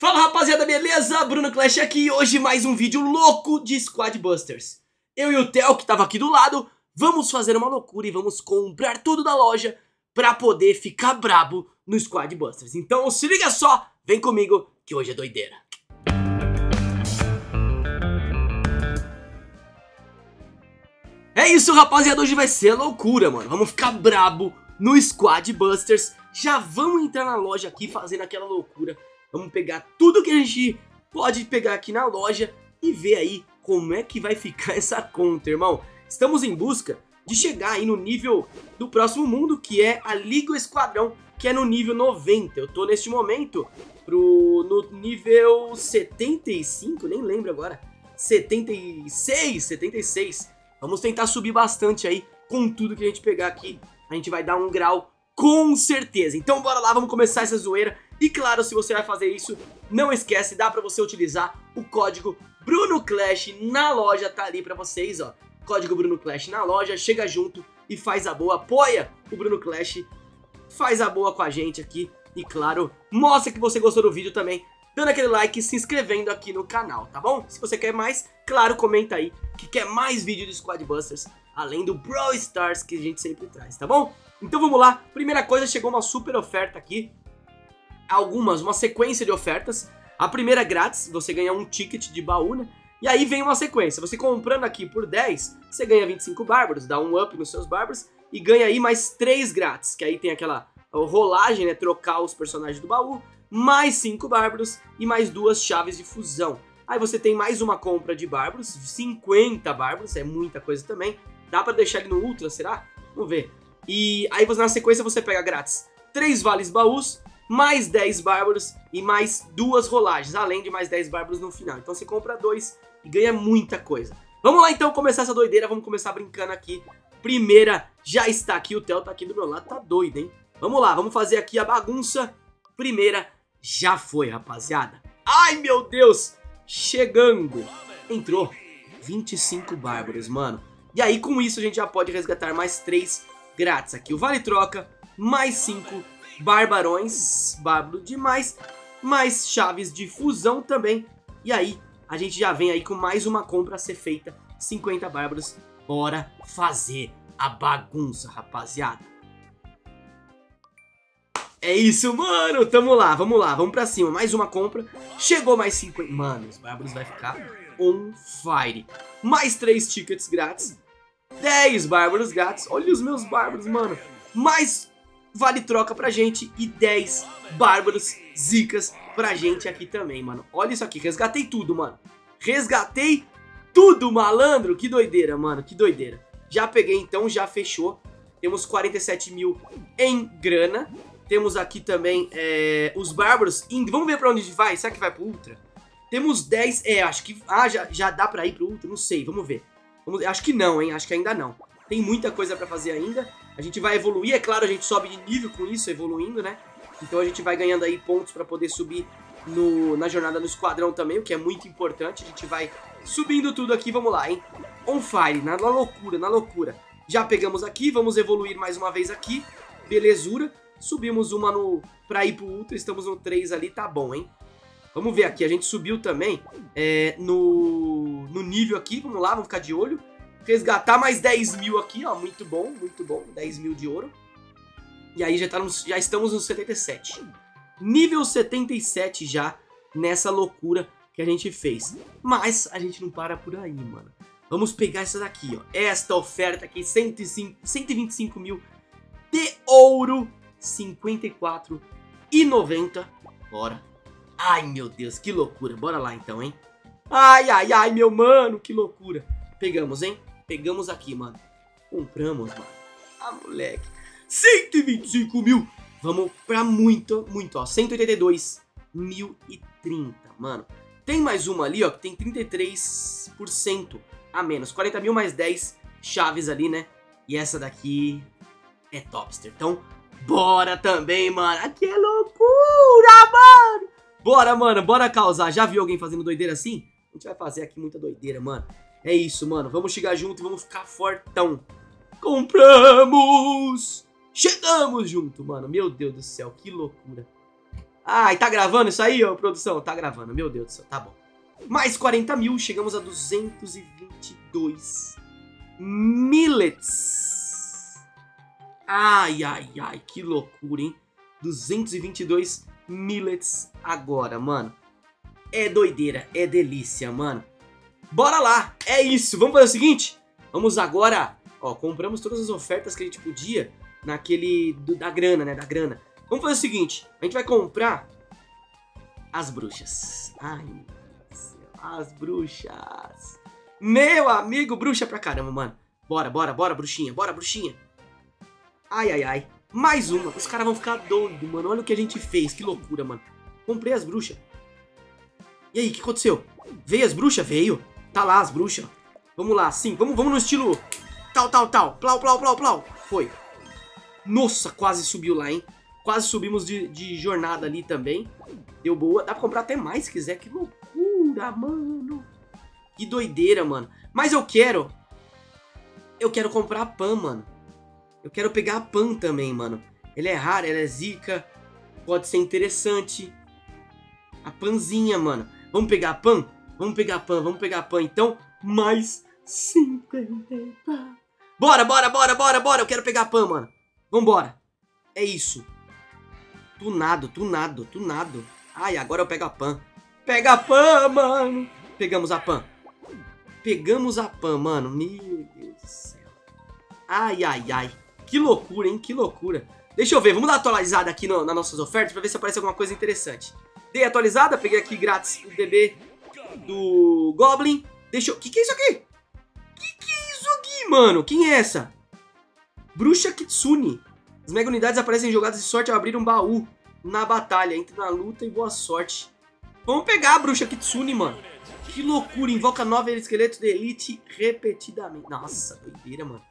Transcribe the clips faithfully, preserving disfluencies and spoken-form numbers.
Fala rapaziada, beleza? Bruno Clash aqui e hoje mais um vídeo louco de Squad Busters. Eu e o Theo, que tava aqui do lado, vamos fazer uma loucura e vamos comprar tudo da loja pra poder ficar brabo no Squad Busters. Então se liga só, vem comigo que hoje é doideira. É isso rapaziada, hoje vai ser loucura, mano. Vamos ficar brabo no Squad Busters. Já vamos entrar na loja aqui fazendo aquela loucura. Vamos pegar tudo que a gente pode pegar aqui na loja e ver aí como é que vai ficar essa conta, irmão. Estamos em busca de chegar aí no nível do próximo mundo, que é a Liga Esquadrão, que é no nível noventa. Eu tô neste momento pro, no nível setenta e cinco, nem lembro agora. setenta e seis, setenta e seis. Vamos tentar subir bastante aí com tudo que a gente pegar aqui. A gente vai dar um grau com certeza. Então bora lá, vamos começar essa zoeira. E claro, se você vai fazer isso, não esquece, dá pra você utilizar o código Bruno Clash na loja, tá ali pra vocês, ó. Código Bruno Clash na loja, chega junto e faz a boa, apoia o Bruno Clash, faz a boa com a gente aqui. E claro, mostra que você gostou do vídeo também, dando aquele like e se inscrevendo aqui no canal, tá bom? Se você quer mais, claro, comenta aí que quer mais vídeo de Squad Busters, além do Brawl Stars que a gente sempre traz, tá bom? Então vamos lá, primeira coisa, chegou uma super oferta aqui. Algumas, uma sequência de ofertas. A primeira é grátis, você ganha um ticket de baú, né? E aí vem uma sequência, você comprando aqui por dez, você ganha vinte e cinco bárbaros, dá um up nos seus bárbaros e ganha aí mais três grátis, que aí tem aquela rolagem, né? Trocar os personagens do baú, mais cinco bárbaros e mais duas chaves de fusão. Aí você tem mais uma compra de bárbaros, cinquenta bárbaros, é muita coisa também. Dá pra deixar ele no ultra, será? Vamos ver. E aí na sequência você pega grátis três vales baús, mais dez bárbaros e mais duas rolagens, além de mais dez bárbaros no final. Então você compra dois e ganha muita coisa. Vamos lá então começar essa doideira, vamos começar brincando aqui. Primeira já está aqui, o Theo tá aqui do meu lado, tá doido, hein? Vamos lá, vamos fazer aqui a bagunça. Primeira já foi, rapaziada. Ai, meu Deus! Chegando! Entrou vinte e cinco bárbaros, mano. E aí com isso a gente já pode resgatar mais três grátis aqui. O vale troca, mais cinco barbarões, bárbaro demais, mais chaves de fusão também. E aí a gente já vem aí com mais uma compra a ser feita, cinquenta bárbaros. Bora fazer a bagunça, rapaziada. É isso, mano, tamo lá, vamos lá, vamos pra cima, mais uma compra. Chegou mais cinquenta, mano, os bárbaros vai ficar on fire. Mais três tickets grátis, dez bárbaros grátis, olha os meus bárbaros, mano. Mais vale troca pra gente e dez bárbaros zicas pra gente aqui também, mano. Olha isso aqui, resgatei tudo, mano. Resgatei tudo, malandro. Que doideira, mano, que doideira. Já peguei então, já fechou. Temos quarenta e sete mil em grana. Temos aqui também é, os bárbaros. Vamos ver pra onde vai, será que vai pro ultra? Temos dez, é, acho que... Ah, já, já dá pra ir pro ultra, não sei, vamos ver. Vamos, acho que não, hein, acho que ainda não. Tem muita coisa pra fazer ainda. A gente vai evoluir, é claro, a gente sobe de nível com isso, evoluindo, né? Então a gente vai ganhando aí pontos pra poder subir no, na jornada no esquadrão também, o que é muito importante. A gente vai subindo tudo aqui, vamos lá, hein? On fire, na, na loucura, na loucura. Já pegamos aqui, vamos evoluir mais uma vez aqui. Belezura. Subimos uma no, pra ir pro ultra, estamos no três ali, tá bom, hein? Vamos ver aqui, a gente subiu também é, no, no nível aqui, vamos lá, vamos ficar de olho. Resgatar mais dez mil aqui, ó, muito bom, muito bom, dez mil de ouro. E aí já, tá nos, já estamos no setenta e sete. Nível setenta e sete já, nessa loucura que a gente fez. Mas a gente não para por aí, mano. Vamos pegar essa daqui, ó, esta oferta aqui, cento e cinco, cento e vinte e cinco mil de ouro, cinquenta e quatro e noventa. Bora. Ai, meu Deus, que loucura, bora lá então, hein. Ai, ai, ai, meu mano, que loucura. Pegamos, hein? Pegamos aqui, mano. Compramos, mano. Ah, moleque. cento e vinte e cinco mil. Vamos pra muito, muito, ó. cento e oitenta e dois mil e trinta, mano. Tem mais uma ali, ó, que tem trinta e três por cento a menos. quarenta mil mais dez chaves ali, né? E essa daqui é topster. Então, bora também, mano. Aqui é loucura, mano. Bora, mano. Bora causar. Já viu alguém fazendo doideira assim? A gente vai fazer aqui muita doideira, mano. É isso, mano. Vamos chegar junto e vamos ficar fortão. Compramos! Chegamos junto, mano. Meu Deus do céu, que loucura. Ai, tá gravando isso aí, ô produção? Tá gravando, meu Deus do céu, tá bom. Mais quarenta mil, chegamos a duzentos e vinte e dois millets. Ai, ai, ai, que loucura, hein? duzentos e vinte e dois millets agora, mano. É doideira, é delícia, mano. Bora lá, é isso. Vamos fazer o seguinte? Vamos agora, ó, compramos todas as ofertas que a gente podia naquele, do, da grana, né, da grana. Vamos fazer o seguinte, a gente vai comprar as bruxas. Ai, meu Deus do céu, as bruxas. Meu amigo, bruxa pra caramba, mano. Bora, bora, bora, bruxinha, bora, bruxinha. Ai, ai, ai. Mais uma. Os caras vão ficar doidos, mano. Olha o que a gente fez, que loucura, mano. Comprei as bruxas. E aí, o que aconteceu? Veio as bruxas? Veio. Tá lá as bruxas. Vamos lá, sim. Vamos, vamos no estilo tal, tal, tal. Plau, plau, plau, plau. Foi. Nossa, quase subiu lá, hein? Quase subimos de, de jornada ali também. Deu boa. Dá pra comprar até mais se quiser. Que loucura, mano. Que doideira, mano. Mas eu quero... Eu quero comprar a Pan, mano. Eu quero pegar a Pan também, mano. Ela é rara, ela é zica. Pode ser interessante. A Panzinha, mano. Vamos pegar a Pan? Vamos pegar a Pan, vamos pegar a Pan. Então, mais cinquenta e quatro. Bora, bora, bora, bora, bora. Eu quero pegar a Pan, mano. Vambora. É isso. Tunado, tunado, tunado. Ai, agora eu pego a Pan. Pega a Pan, mano. Pegamos a Pan. Pegamos a Pan, mano. Meu Deus do céu. Ai, ai, ai. Que loucura, hein? Que loucura. Deixa eu ver. Vamos dar uma atualizada aqui no, nas nossas ofertas pra ver se aparece alguma coisa interessante. Dei atualizada. Peguei aqui grátis o D B do Goblin. Deixa eu... Que que é isso aqui? Que que é isso aqui, mano? Quem é essa? Bruxa Kitsune. As mega unidades aparecem em jogadas de sorte ao abrir um baú na batalha. Entre na luta e boa sorte. Vamos pegar a Bruxa Kitsune, mano. Que loucura. Invoca nove esqueletos de elite repetidamente. Nossa, doideira, mano.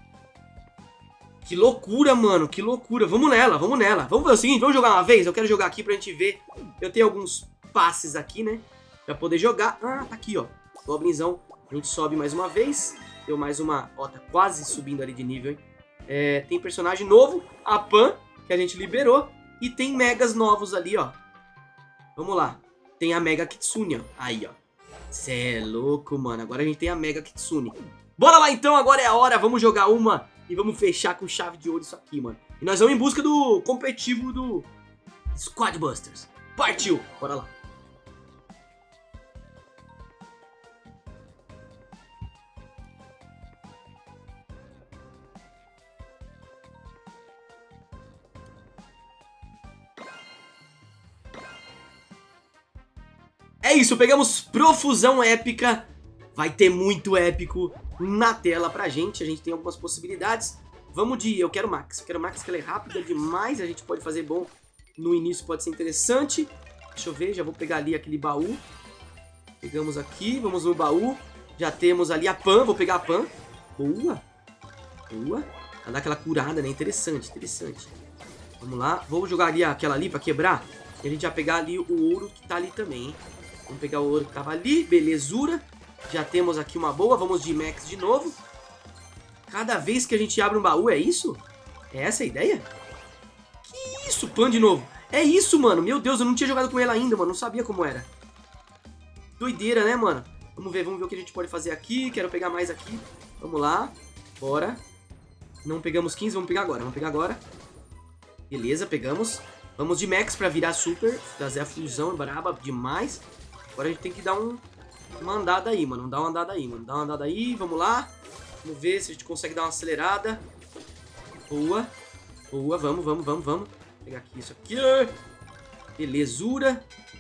Que loucura, mano. Que loucura. Vamos nela, vamos nela. Vamos ver o seguinte, vamos jogar uma vez? Eu quero jogar aqui pra gente ver. Eu tenho alguns passes aqui, né? Pra poder jogar. Ah, tá aqui, ó. Goblinzão. A gente sobe mais uma vez. Deu mais uma... Ó, tá quase subindo ali de nível, hein? É, tem personagem novo. A Pan, que a gente liberou. E tem megas novos ali, ó. Vamos lá. Tem a Mega Kitsune, ó. Aí, ó. Cê é louco, mano. Agora a gente tem a Mega Kitsune. Bora lá, então. Agora é a hora. Vamos jogar uma... E vamos fechar com chave de ouro isso aqui, mano. E nós vamos em busca do competitivo do Squad Busters. Partiu! Bora lá. É isso, pegamos Profusão Épica. Vai ter muito épico na tela pra gente. A gente tem algumas possibilidades. Vamos de... Eu quero Max. Eu quero Max, que ela é rápida demais. A gente pode fazer bom no início, pode ser interessante. Deixa eu ver, já vou pegar ali aquele baú. Pegamos aqui, vamos no baú. Já temos ali a Pan, vou pegar a Pan. Boa. Boa. Vai dar aquela curada, né? Interessante, interessante. Vamos lá. Vou jogar ali aquela ali pra quebrar. E a gente vai pegar ali o ouro que tá ali também, hein? Vamos pegar o ouro que tava ali. Belezura. Já temos aqui uma boa, vamos de Max de novo. Cada vez que a gente abre um baú, é isso? É essa a ideia? Que isso, Pan de novo. É isso, mano, meu Deus, eu não tinha jogado com ela ainda, mano, não sabia como era. Doideira, né, mano? Vamos ver, vamos ver o que a gente pode fazer aqui. Quero pegar mais aqui, vamos lá. Bora. Não pegamos quinze, vamos pegar agora, vamos pegar agora. Beleza, pegamos. Vamos de Max pra virar super, fazer a fusão, braba demais. Agora a gente tem que dar um... uma andada aí, mano. Dá uma andada aí, mano. Dá uma andada aí, vamos lá. Vamos ver se a gente consegue dar uma acelerada. Boa. Boa, vamos, vamos, vamos, vamos. Vou pegar aqui isso aqui. Belezura.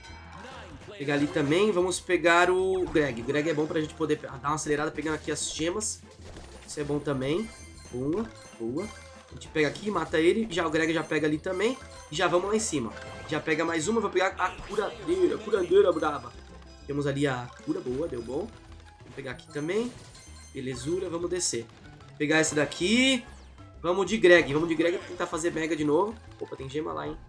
Vou pegar ali também. Vamos pegar o Greg. O Greg é bom pra gente poder dar uma acelerada pegando aqui as gemas. Isso é bom também. Boa, boa. A gente pega aqui, mata ele. Já o Greg já pega ali também. E já vamos lá em cima. Já pega mais uma. Vou pegar a curadeira. Curandeira braba. Temos ali a cura, boa, deu bom. Vou pegar aqui também. Belezura, vamos descer. Vou pegar essa daqui. Vamos de Greg, vamos de Greg pra tentar fazer mega de novo. Opa, tem gema lá, hein.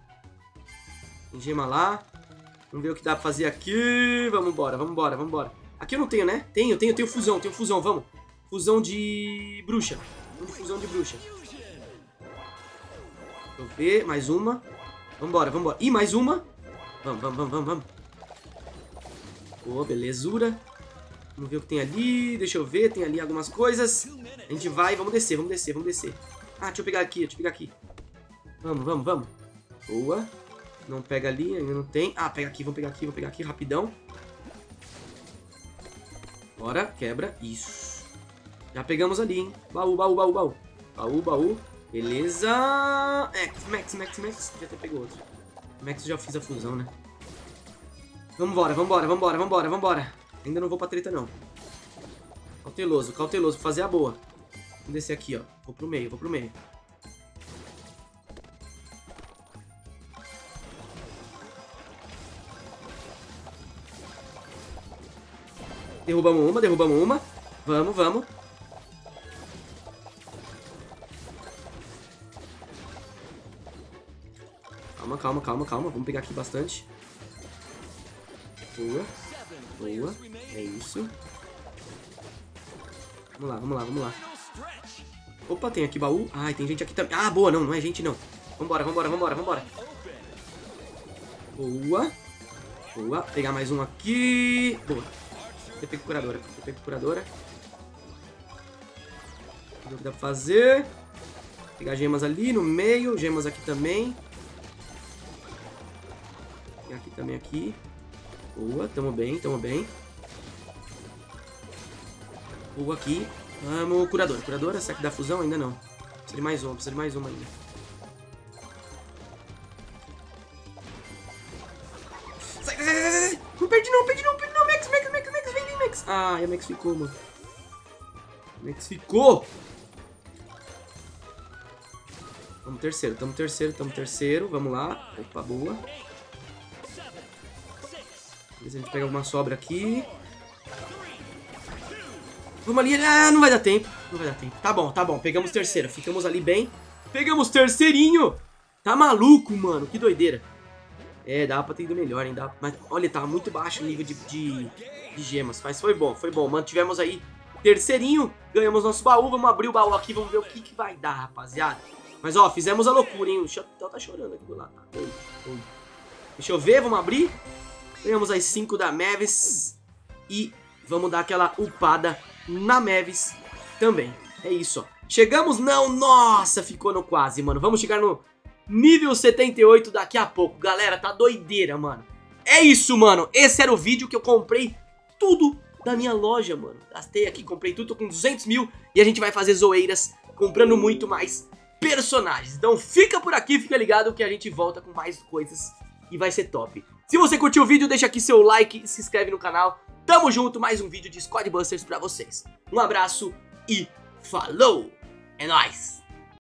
Tem gema lá. Vamos ver o que dá pra fazer aqui. Vamos embora, vamos embora, vamos embora. Aqui eu não tenho, né? Tenho, tenho, tenho fusão, tenho fusão, vamos. Fusão de bruxa. Vamos de fusão de bruxa. Deixa eu ver, mais uma. Vambora, vambora. Ih, mais uma. Vamos, vamos, vamos, vamos, vamos. Pô, belezura. Vamos ver o que tem ali. Deixa eu ver, tem ali algumas coisas. A gente vai, vamos descer, vamos descer, vamos descer. Ah, deixa eu pegar aqui, deixa eu pegar aqui. Vamos, vamos, vamos. Boa. Não pega ali, ainda não tem. Ah, pega aqui, vamos pegar aqui, vamos pegar aqui, rapidão. Bora, quebra. Isso. Já pegamos ali, hein. Baú, baú, baú, baú. Baú, baú. Beleza. Max, Max, Max, Max. Já até pegou outro. Max já fiz a fusão, né? Vambora, vambora, vambora, vambora, vambora. Ainda não vou pra treta, não. Cauteloso, cauteloso. Vou fazer a boa. Vamos descer aqui, ó. Vou pro meio, vou pro meio. Derrubamos uma, derrubamos uma. Vamos, vamos. Calma, calma, calma, calma. Vamos pegar aqui bastante. Boa. Boa. É isso. Vamos lá, vamos lá, vamos lá. Opa, tem aqui baú. Ai, tem gente aqui também. Ah, boa, não, não é gente não. Vambora, vambora, vambora, vambora. Boa. Boa. Pegar mais um aqui. Boa. Eu pego curadora. Eu pego curadora. O que dá pra fazer? Pegar gemas ali no meio. Gemas aqui também. Pegar aqui também aqui. Boa, tamo bem, tamo bem. Boa aqui. Vamos, curadora. Curadora, será que dá fusão? Ainda não. Precisa de mais uma, precisa de mais uma ainda. Sai, sai, sai, sai, sai. Não perdi não, perdi não, perdi não. Max, Max, Max, Max, vem, vem, Max. Ah, a Max ficou, mano. Max ficou. Tamo terceiro, tamo terceiro, tamo terceiro. Vamos lá. Opa, boa. Ver se a gente pega alguma sobra aqui. Vamos ali. Ah, não vai dar tempo. Não vai dar tempo. Tá bom, tá bom. Pegamos terceiro. Ficamos ali bem. Pegamos terceirinho. Tá maluco, mano. Que doideira. É, dá pra ter ido melhor, hein? Dá... Mas, olha, tava muito baixo o nível de, de, de gemas. Mas foi bom, foi bom. Mantivemos aí terceirinho. Ganhamos nosso baú. Vamos abrir o baú aqui. Vamos ver o que, que vai dar, rapaziada. Mas, ó, fizemos a loucura, hein? O Chatel tá chorando aqui do lado. Tá? Deixa eu ver. Vamos abrir. Ganhamos as cinco da Mavis. E vamos dar aquela upada na Mavis também. É isso, ó. Chegamos? Não, nossa, ficou no quase, mano. Vamos chegar no nível setenta e oito daqui a pouco. Galera, tá doideira, mano. É isso, mano. Esse era o vídeo que eu comprei tudo da minha loja, mano. Gastei aqui, comprei tudo, tô com duzentos mil. E a gente vai fazer zoeiras comprando muito mais personagens. Então fica por aqui, fica ligado que a gente volta com mais coisas e vai ser top. Se você curtiu o vídeo, deixa aqui seu like e se inscreve no canal. Tamo junto, mais um vídeo de Squad Busters pra vocês. Um abraço e falou! É nóis!